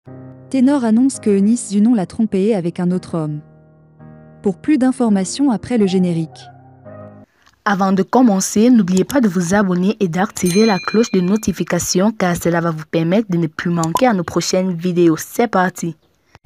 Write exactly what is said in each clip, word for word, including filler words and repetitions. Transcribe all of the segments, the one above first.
Ténor annonce que Eunice Zunon l'a trompé avec un autre homme. Pour plus d'informations après le générique. Avant de commencer, n'oubliez pas de vous abonner et d'activer la cloche de notification car cela va vous permettre de ne plus manquer à nos prochaines vidéos. C'est parti!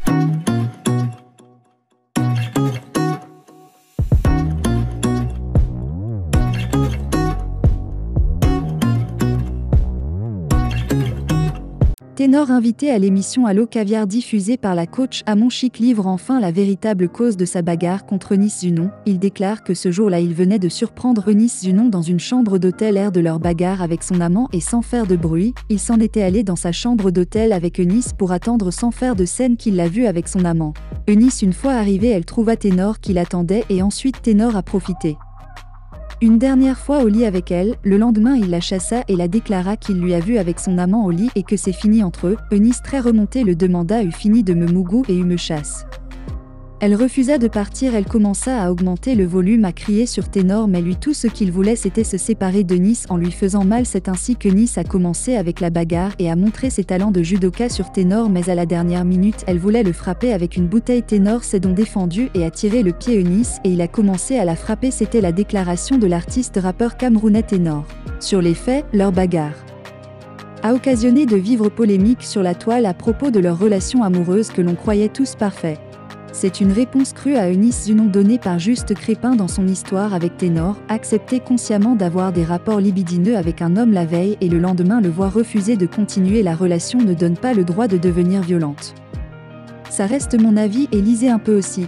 Ténor invité à l'émission Allo Caviar diffusée par la coach Amon Chic livre enfin la véritable cause de sa bagarre contre Eunice Zunon. Il déclare que ce jour-là il venait de surprendre Eunice Zunon dans une chambre d'hôtel air de leur bagarre avec son amant et sans faire de bruit. Il s'en était allé dans sa chambre d'hôtel avec Eunice pour attendre sans faire de scène qu'il l'a vue avec son amant. Eunice une fois arrivée elle trouva Ténor qui l'attendait et ensuite Ténor a profité. Une dernière fois au lit avec elle, le lendemain il la chassa et la déclara qu'il lui a vu avec son amant au lit et que c'est fini entre eux. Eunice très remontée le demanda eut fini de me mougou et eu me chasse. Elle refusa de partir, elle commença à augmenter le volume, à crier sur Ténor mais lui tout ce qu'il voulait c'était se séparer de Nice en lui faisant mal. C'est ainsi que Nice a commencé avec la bagarre et a montré ses talents de judoka sur Ténor mais à la dernière minute elle voulait le frapper avec une bouteille. Ténor s'est donc défendu et a tiré le pied Eunice et il a commencé à la frapper. C'était la déclaration de l'artiste rappeur camerounais Ténor. Sur les faits, leur bagarre a occasionné de vives polémiques sur la toile à propos de leur relation amoureuse que l'on croyait tous parfait. C'est une réponse crue à Eunice Zunon donnée par Juste Crépin dans son histoire avec Ténor, accepter consciemment d'avoir des rapports libidineux avec un homme la veille et le lendemain le voir refuser de continuer la relation ne donne pas le droit de devenir violente. Ça reste mon avis et lisez un peu aussi.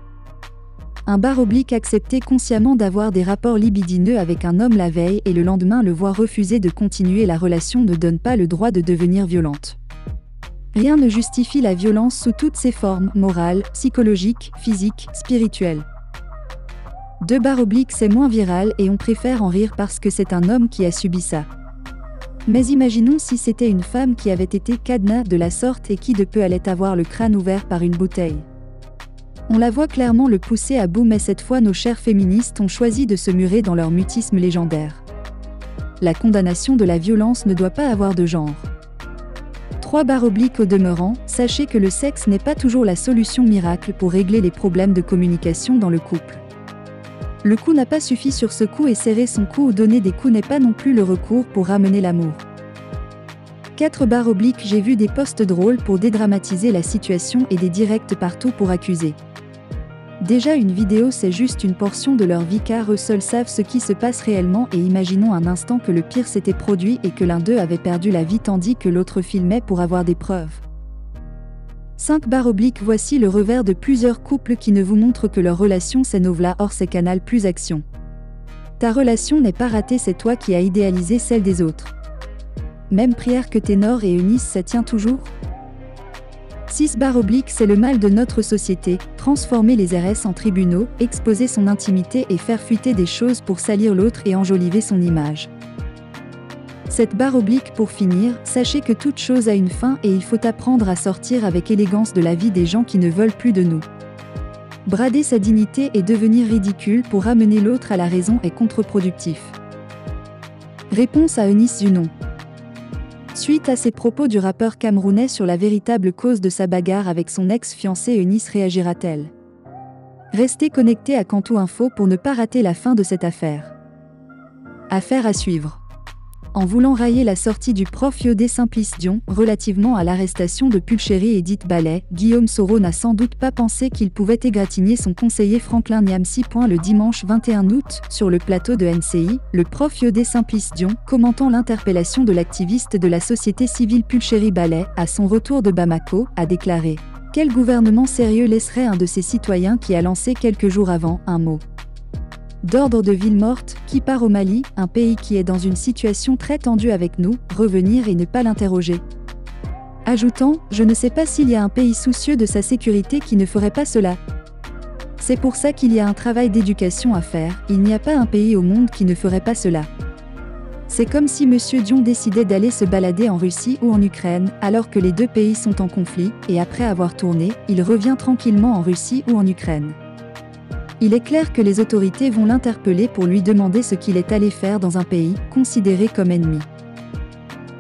Un barre oblique accepter consciemment d'avoir des rapports libidineux avec un homme la veille et le lendemain le voir refuser de continuer la relation ne donne pas le droit de devenir violente. Rien ne justifie la violence sous toutes ses formes, morales, psychologiques, physiques, spirituelles. Deux barres obliques c'est moins viral et on préfère en rire parce que c'est un homme qui a subi ça. Mais imaginons si c'était une femme qui avait été cadenassée de la sorte et qui de peu allait avoir le crâne ouvert par une bouteille. On la voit clairement le pousser à bout mais cette fois nos chères féministes ont choisi de se murer dans leur mutisme légendaire. La condamnation de la violence ne doit pas avoir de genre. Trois barres obliques au demeurant, sachez que le sexe n'est pas toujours la solution miracle pour régler les problèmes de communication dans le couple. Le coup n'a pas suffi sur ce coup et serrer son cou ou donner des coups n'est pas non plus le recours pour ramener l'amour. Quatre barres obliques j'ai vu des posts drôles pour dédramatiser la situation et des directs partout pour accuser. Déjà une vidéo c'est juste une portion de leur vie car eux seuls savent ce qui se passe réellement et imaginons un instant que le pire s'était produit et que l'un d'eux avait perdu la vie tandis que l'autre filmait pour avoir des preuves. cinq barres obliques voici le revers de plusieurs couples qui ne vous montrent que leur relation c'est novla hors c'est canal plus action. Ta relation n'est pas ratée c'est toi qui as idéalisé celle des autres. Même prière que Ténor et Eunice ça tient toujours ? six barres obliques c'est le mal de notre société, transformer les R S en tribunaux, exposer son intimité et faire fuiter des choses pour salir l'autre et enjoliver son image. Cette barre oblique pour finir, sachez que toute chose a une fin et il faut apprendre à sortir avec élégance de la vie des gens qui ne veulent plus de nous. Brader sa dignité et devenir ridicule pour ramener l'autre à la raison est contre-productif. Réponse à Eunice Zunon. Suite à ces propos du rappeur camerounais sur la véritable cause de sa bagarre avec son ex-fiancée Eunice réagira-t-elle ? Restez connectés à Kantou Info pour ne pas rater la fin de cette affaire. Affaire à suivre. En voulant railler la sortie du prof Yodé Simplice Dion relativement à l'arrestation de Pulchéry Edith Ballet, Guillaume Soro n'a sans doute pas pensé qu'il pouvait égratigner son conseiller Franklin Niamsi. Le dimanche vingt et un août, sur le plateau de N C I, le prof Yodé Simplice Dion, commentant l'interpellation de l'activiste de la société civile Pulchéry Ballet, à son retour de Bamako, a déclaré « Quel gouvernement sérieux laisserait un de ses citoyens qui a lancé quelques jours avant un mot d'ordre de ville morte, qui part au Mali, un pays qui est dans une situation très tendue avec nous, revenir et ne pas l'interroger ?» Ajoutant « Je ne sais pas s'il y a un pays soucieux de sa sécurité qui ne ferait pas cela. C'est pour ça qu'il y a un travail d'éducation à faire, il n'y a pas un pays au monde qui ne ferait pas cela. C'est comme si Monsieur Dion décidait d'aller se balader en Russie ou en Ukraine, alors que les deux pays sont en conflit, et après avoir tourné, il revient tranquillement en Russie ou en Ukraine. Il est clair que les autorités vont l'interpeller pour lui demander ce qu'il est allé faire dans un pays considéré comme ennemi.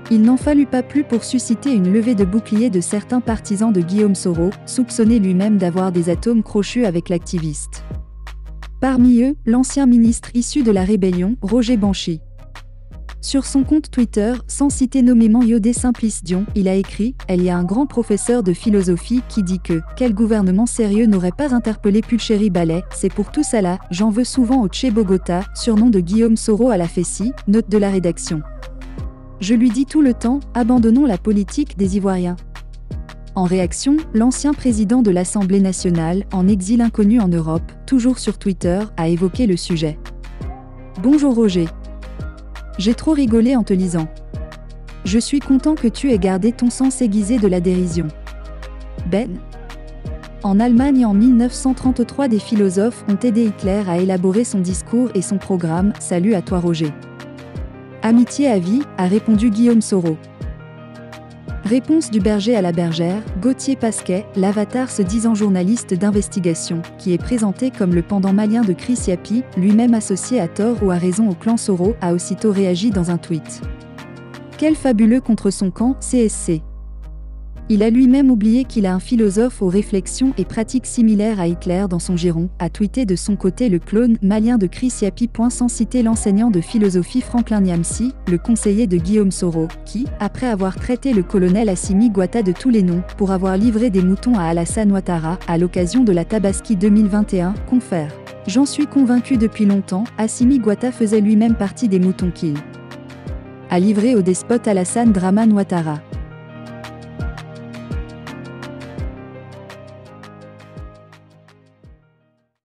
Il n'en fallut pas plus pour susciter une levée de boucliers de certains partisans de Guillaume Soro, soupçonné lui-même d'avoir des atomes crochus avec l'activiste. Parmi eux, l'ancien ministre issu de la rébellion, Roger Banchi. Sur son compte Twitter, sans citer nommément Yodé Simplice Dion, il a écrit « Il y a un grand professeur de philosophie qui dit que « Quel gouvernement sérieux n'aurait pas interpellé Pulchéry Ballet, c'est pour tout ça là, j'en veux souvent au Che Bogota, surnom de Guillaume Soro à la Fessie, note de la rédaction. Je lui dis tout le temps, abandonnons la politique des Ivoiriens. » En réaction, l'ancien président de l'Assemblée nationale, en exil inconnu en Europe, toujours sur Twitter, a évoqué le sujet. Bonjour Roger. J'ai trop rigolé en te lisant. Je suis content que tu aies gardé ton sens aiguisé de la dérision. Ben. En Allemagne en mille neuf cent trente-trois, des philosophes ont aidé Hitler à élaborer son discours et son programme. Salut à toi Roger. Amitié à vie, a répondu Guillaume Soro. Réponse du berger à la bergère, Gauthier Pasquet, l'avatar se disant journaliste d'investigation, qui est présenté comme le pendant malien de Chris Yapi, lui-même associé à tort ou à raison au clan Soro, a aussitôt réagi dans un tweet. Quel fabuleux contre son camp, C S C. Il a lui-même oublié qu'il a un philosophe aux réflexions et pratiques similaires à Hitler dans son giron, a tweeté de son côté le clone malien de Chris Yapi. Sans citer l'enseignant de philosophie Franklin Nyamsi, le conseiller de Guillaume Soro, qui, après avoir traité le colonel Assimi Goïta de tous les noms, pour avoir livré des moutons à Alassane Ouattara, à l'occasion de la Tabaski deux mille vingt et un, confère. J'en suis convaincu depuis longtemps, Assimi Goïta faisait lui-même partie des moutons qu'il a livrés au despote Alassane Dramane Ouattara.